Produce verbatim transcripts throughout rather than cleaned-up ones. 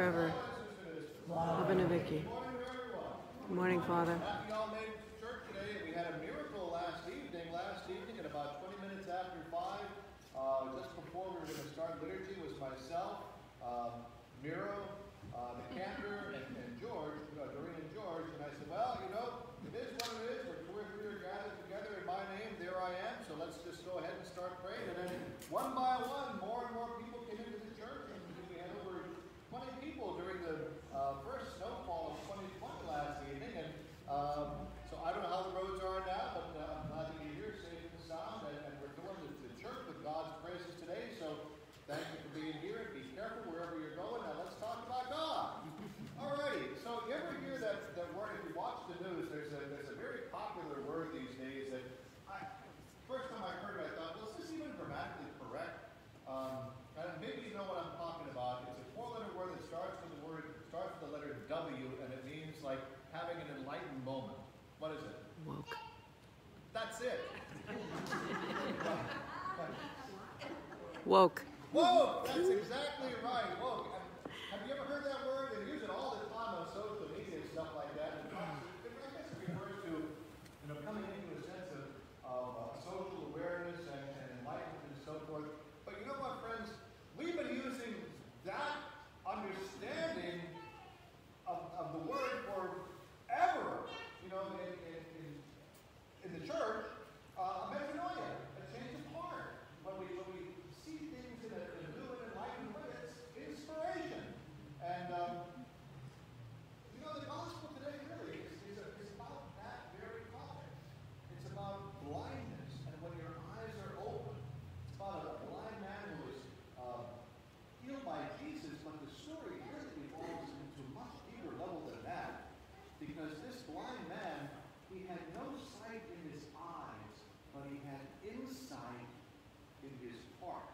forever. Abenaviki. Good morning, Father. Happy all made it to church today. We had a miracle last evening. Last evening at about twenty minutes after five, uh, just before we were going to start liturgy, was myself, um, Miro, uh, the cantor, and, and George, uh, Doreen and George. And I said, well, you know, it is what it is. We're two or three are gathered together in my name. There I am. So let's just go ahead and start praying. And then one by one, more and more people came into the church. And we had over twenty people during the uh, first snowfall of twenty twenty last evening. And um, so I don't know how the roads are now, but uh, I'm glad that you're here, safe and sound. And, and we're filling the, the church with God's praises today. So thank you for being here. And be careful wherever you're going. Now let's talk about God. Alrighty. So you ever hear that, that word, if you watch the news, there's a, there's a very popular word these days that I, first time I heard it, I thought, well, is this even grammatically correct? Um, and maybe you know what I'm talking about. It's a four-letter word that starts with the word, starts with the letter W, and it means like having an enlightened moment. What is it? Woke. That's it. Woke. Woke. That's exactly right. Woke. Have you ever heard that word? They use it all the time on social media and stuff like that. And I guess it refers to, you know, coming into a sense of, of uh, social awareness and, and enlightenment and so forth. But you know what, friends? We've been using that understanding of, of the word forever, you know, in, in, in, in the church. Uh, metanoia, a change of heart. When we, when we see things in a, in a new and enlightened way, it's inspiration. And, um, you know, the gospel today really is, is, a, is about that very topic. It's about blindness, and when your eyes are open. It's about a blind man who was uh, healed by Jesus, but the story really evolves into a much deeper level than that. Because this blind man, he had no sight in his eyes, but he had insight in his heart.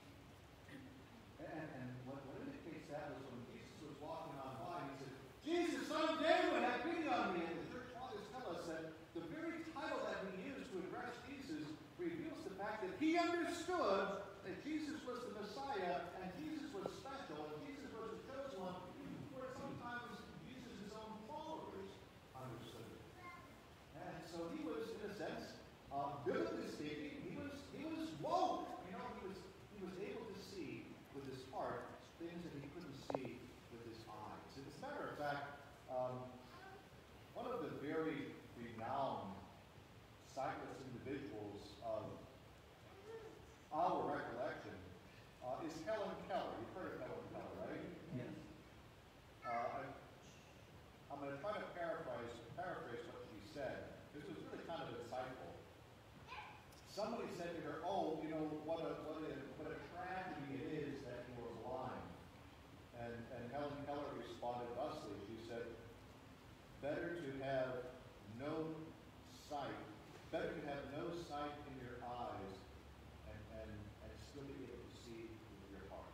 And, and what, what indicates that was when Jesus was walking on by, he said, Jesus, son of David, have pity on me. And the church fathers tell us that the very title that we use to address Jesus reveals the fact that he understood that Jesus was the Messiah, and Jesus was special, and Jesus was the chosen one, where sometimes Jesus' own followers understood it. And so he was, in a sense, uh, biblically speaking, he was he was woke. You know, he was he was able to see with his heart things that he couldn't see with his eyes. And as a matter of fact, um, one of the very renowned sightless individuals of our recollection uh, is Helen Keller. You've heard of Helen Keller, right? Yes. Uh, I, I'm going to try to paraphrase paraphrase what she said. This was really kind of insightful. Somebody said to her, "Oh, you know what a what a what a tragedy it is that you are blind." And and Helen Keller responded thusly. She said, "Better to have no sight, better to have no sight in your eyes, and and, and still be able to see with your heart."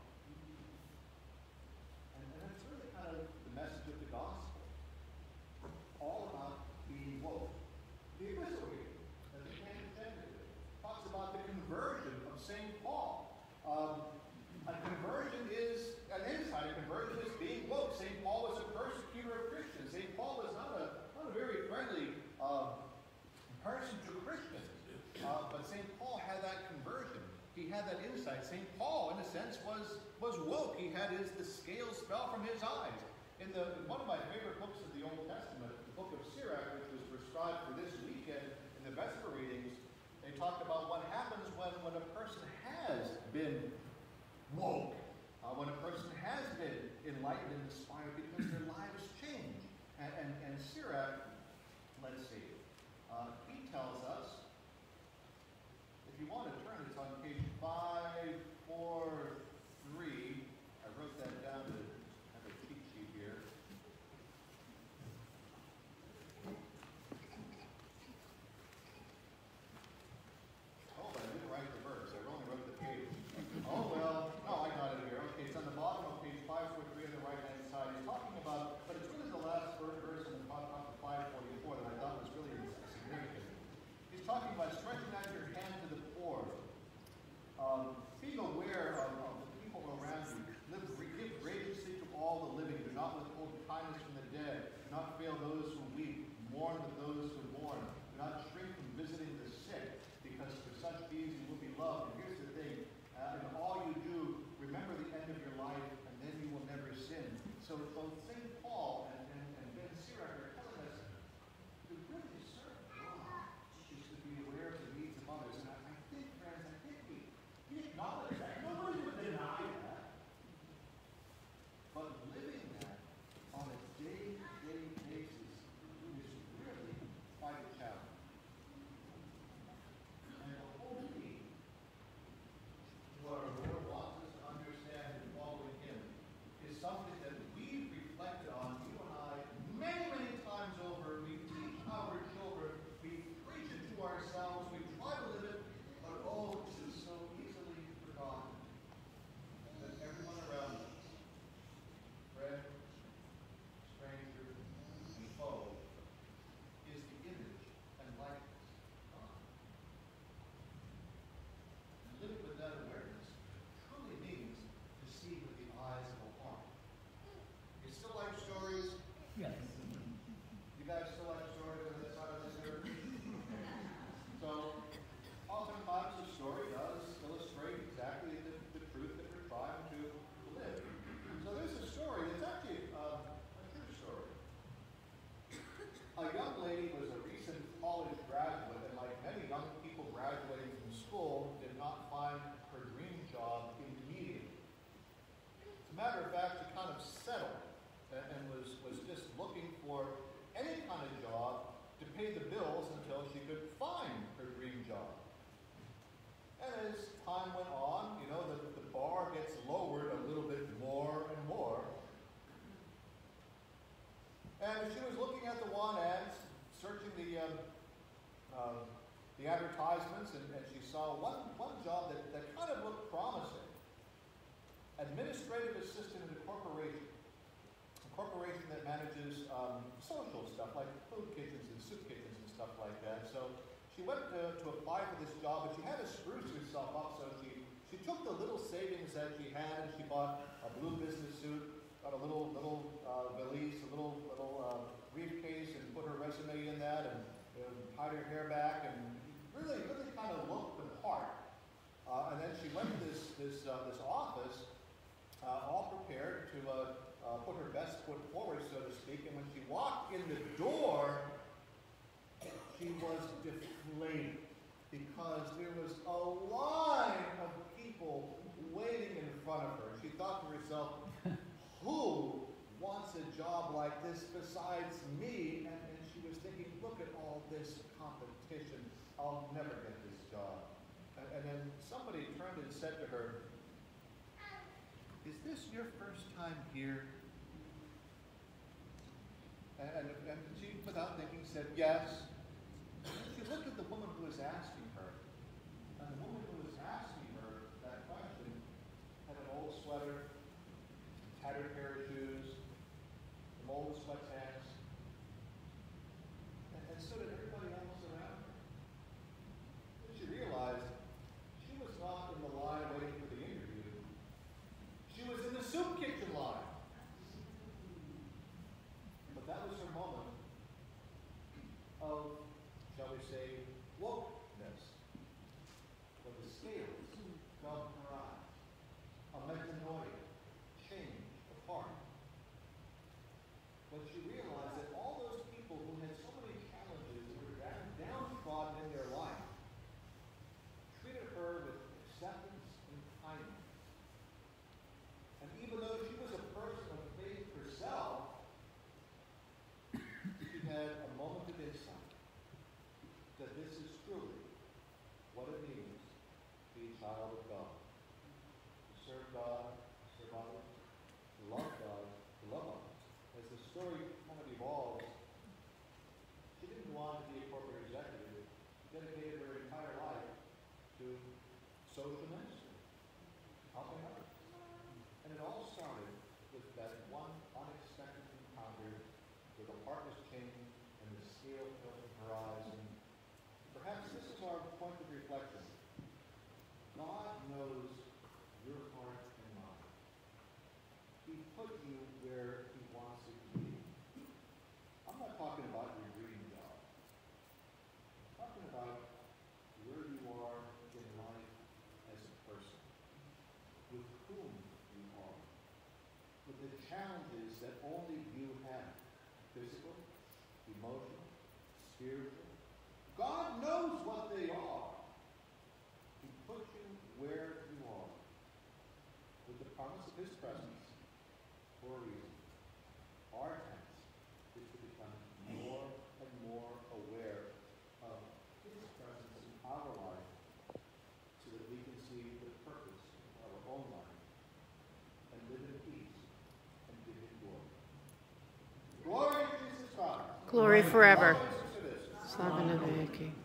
And, and that's really kind of the message of the gospel. All about being woke. The epistle reading, as we can intended it, talks about the conversion of Saint Paul. Um, a conversion is an insight. A conversion is being woke. Saint Paul was a persecutor of Christians. Saint Paul was not a, not a very friendly uh, person to Christians. Uh, but Saint Paul had that conversion. He had that insight. Saint Paul, in a sense, was, was woke. He had his, the scales fell from his eyes. In the one of my favorite books of the Old Testament, the book of Sirach, which was prescribed for this weekend in the Vesper readings, they talked about what happens when, when a person has been woke, uh, when a person has been enlightened and inspired because their lives change. And, and, and Sirach, let's see, uh, he tells us, if you want to turn, it's on page five four three. I wrote that down to have a cheat sheet here. Oh, but I didn't write the verse. I only wrote the page. Oh, well, no, I got it here. Okay, it's on the bottom of page five four three on the right-hand side. He's talking about, but it's really the last verse in the top of five As a matter of fact, she kind of settled and, and was, was just looking for any kind of job to pay the bills until she could find her dream job. And as time went on, you know, the, the bar gets lowered a little bit more and more. And she was looking at the want ads, searching the um, um, the advertisements, and, and she saw one, one job that, that kind of looked promising. Administrative assistant in a corporation. A corporation that manages um, social stuff like food kitchens and soup kitchens and stuff like that. So she went to, to apply for this job, but she had to spruce herself up, so she, she took the little savings that she had and she bought a blue business suit, got a little little uh, valise, a little little uh, briefcase, and put her resume in that, and uh, tied her hair back, and really really kind of looked the part. Uh, and then she went to this this uh, this office, uh, all prepared to uh, uh, put her best foot forward, so to speak. And when she walked in the door, she was deflated because there was a line of people waiting in front of her. And she thought to herself, who wants a job like this besides me? And, and she was thinking, look at all this competition. I'll never get this job. And, and then somebody turned and said to her, is this your first time here? And, and, and she, without thinking, said yes. And then she looked at the woman who was asking her. And the woman who was asking her that question had an old sweater, tattered pair of shoes, some old sweatpants, and, and so did everybody else around her. Then she realized she was not in the line waiting for the interview. She was in the soup kitchen line. But that was her moment of, shall we say, wokeness. When the scales come her eyes, a metanoia, change, apart. When she realized that all those people who had so many challenges who were down, downtrodden in their life treated her with acceptance and kindness. And even though she was a person of faith herself, she had a moment of insight that this is truly what it means to be a child of God. To serve God, to serve others, to love God, to love others. As the story kind of evolves, she didn't go on to be a corporate executive. She dedicated her entire life to social ministry, helping others. And it all started with that one unexpected encounter where the heart was changed and the scale fell from her eyes. And perhaps this is our point of reflection. God knows your heart and mind. He put you where He wants you to be. I'm not talking about your dream job. I'm talking about where you are in life as a person, with whom you are, with the challenges that only you have, physical, emotional, spiritual. God knows what they are. He put you where you are, with the promise of His presence for a reason. Our task is to become more and more aware of His presence in our life so that we can see the purpose of our own life and live in peace and give Him glory. Glory to Jesus Christ. Glory forever. Glory to this. Slava Навеки.